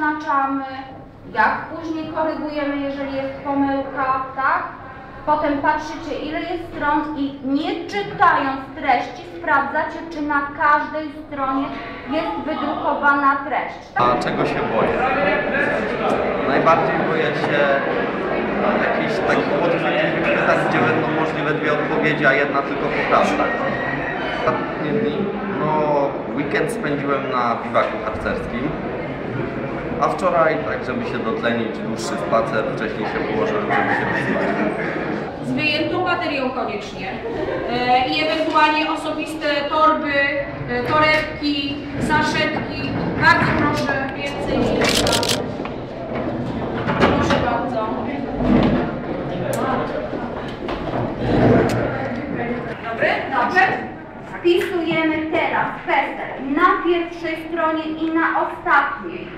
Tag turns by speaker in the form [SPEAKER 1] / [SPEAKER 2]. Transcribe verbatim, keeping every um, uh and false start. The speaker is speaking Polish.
[SPEAKER 1] zaznaczamy, jak później korygujemy, jeżeli jest pomyłka, tak? Potem patrzycie, ile jest stron i nie czytając treści sprawdzacie, czy na każdej stronie jest wydrukowana treść.
[SPEAKER 2] A czego się boję? Najbardziej boję się jakichś takich łatwych pytań, gdzie będą możliwe dwie odpowiedzi, a jedna tylko poprawna. Ostatnie dni, no weekend spędziłem na biwaku harcerskim, a wczoraj, tak żeby się dotlenić, dłuższy spacer, wcześniej się położyłem, żeby się wyspać.
[SPEAKER 3] Z wyjętą baterią koniecznie e, i ewentualnie osobiste torby, e, torebki, saszetki. Bardzo proszę, więcej miejsca. Proszę bardzo. Dobry? Dobrze?
[SPEAKER 1] Wpisujemy teraz PESEL na pierwszej stronie i na ostatniej.